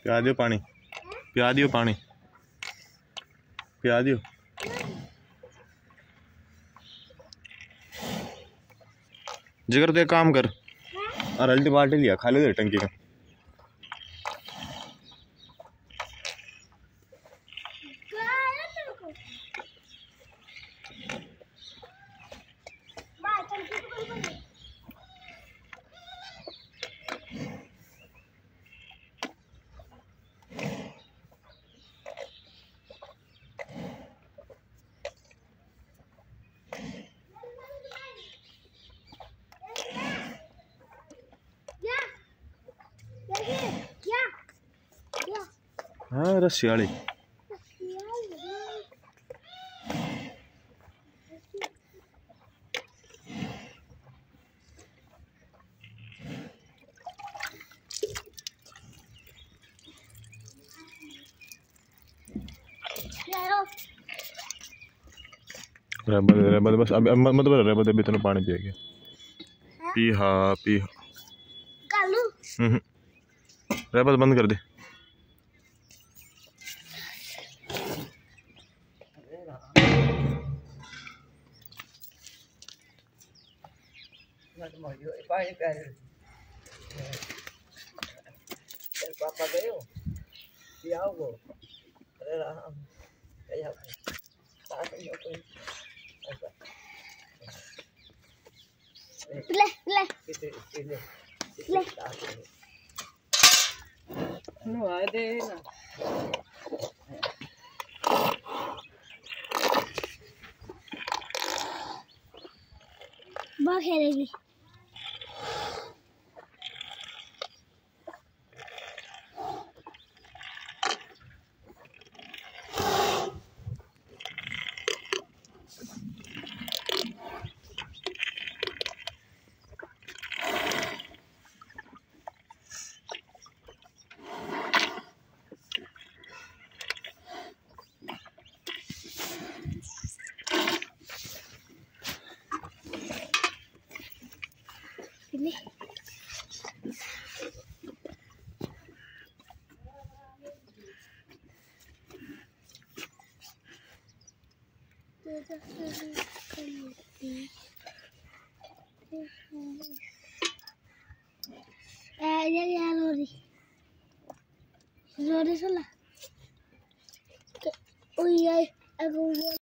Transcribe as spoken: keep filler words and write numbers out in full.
पिया दियो पानी, पिया दियो पानी, पिया दियो। जिगर तो एक काम कर और हल्दी बाल्टी लिया खा ले टंकी का। हाँ रस्सी वाली रेबत रेबत बस अब मत बोल रेबत अभी तेने पानी पिएगी पी हा पी कालू रेबत बंद कर दे। पापा गए हो आओ वो अरे राम ले ले ले नो आ दे ना बहुत खेलेगी। Eh, ya ya Lori. Lori sola. Uy, ay, aku